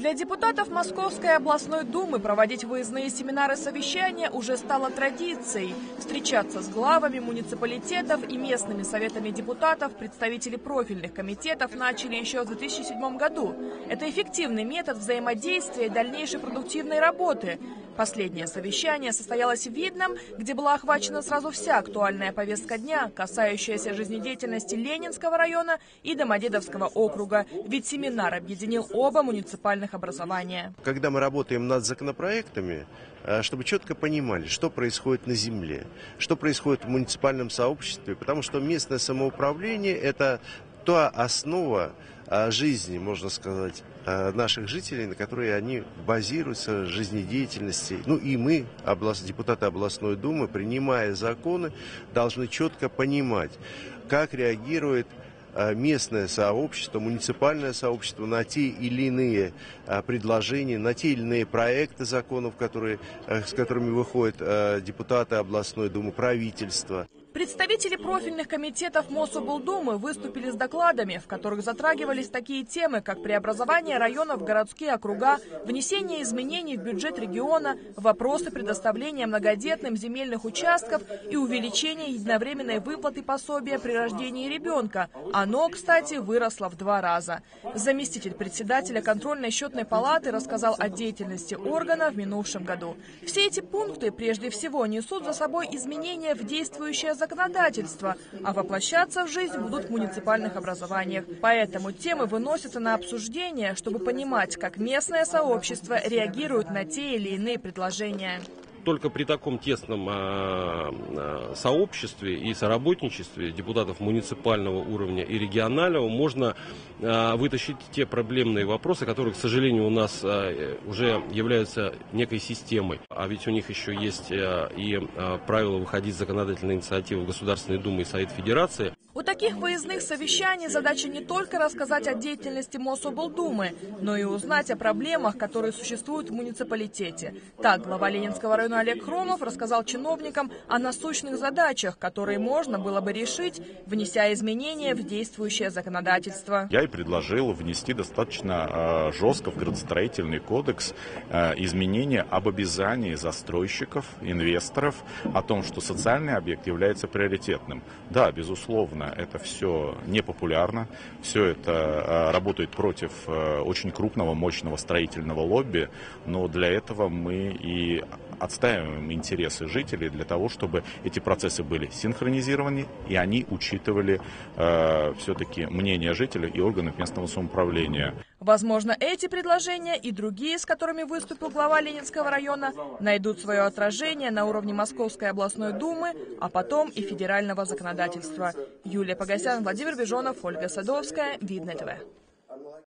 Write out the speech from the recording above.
Для депутатов Московской областной думы проводить выездные семинары-совещания уже стало традицией. Встречаться с главами муниципалитетов и местными советами депутатов представители профильных комитетов начали еще в 2007 году. Это эффективный метод взаимодействия и дальнейшей продуктивной работы. Последнее совещание состоялось в Видном, где была охвачена сразу вся актуальная повестка дня, касающаяся жизнедеятельности Ленинского района и Домодедовского округа, ведь семинар объединил оба муниципальных образования. Когда мы работаем над законопроектами, чтобы четко понимали, что происходит на земле, что происходит в муниципальном сообществе, потому что местное самоуправление – это та основа жизни, можно сказать, наших жителей, на которой они базируются, жизнедеятельности. Ну и мы, депутаты областной думы, принимая законы, должны четко понимать, как реагирует местное сообщество, муниципальное сообщество на те или иные предложения, на те или иные проекты законов, с которыми выходят депутаты областной думы, правительство. Представители профильных комитетов Мособлдумы выступили с докладами, в которых затрагивались такие темы, как преобразование районов в городские округа, внесение изменений в бюджет региона, вопросы предоставления многодетным земельных участков и увеличение единовременной выплаты пособия при рождении ребенка. Оно, кстати, выросло в 2 раза. Заместитель председателя контрольно-счетной палаты рассказал о деятельности органа в минувшем году. Все эти пункты прежде всего несут за собой изменения в действующее законодательство, а воплощаться в жизнь будут в муниципальных образованиях. Поэтому темы выносятся на обсуждение, чтобы понимать, как местное сообщество реагирует на те или иные предложения. Только при таком тесном сообществе и соработничестве депутатов муниципального уровня и регионального можно вытащить те проблемные вопросы, которые, к сожалению, у нас уже являются некой системой. А ведь у них еще есть и правила выходить с законодательной инициативы в Государственной Думе и Совет Федерации. У таких выездных совещаний задача не только рассказать о деятельности Мособлдумы, но и узнать о проблемах, которые существуют в муниципалитете. Так, глава Ленинского района Олег Хромов рассказал чиновникам о насущных задачах, которые можно было бы решить, внеся изменения в действующее законодательство. Я и предложил внести достаточно жестко в градостроительный кодекс изменения об обязании застройщиков, инвесторов о том, что социальный объект является приоритетным. Да, безусловно, это все непопулярно, все это работает против очень крупного, мощного строительного лобби, но для этого мы и отстаиваем интересы жителей для того, чтобы эти процессы были синхронизированы и они учитывали все-таки мнение жителей и органов местного самоуправления. Возможно, эти предложения и другие, с которыми выступил глава Ленинского района, найдут свое отражение на уровне Московской областной думы, а потом и федерального законодательства. Юлия Погосян, Владимир Бежонов, Ольга Садовская, Видное ТВ.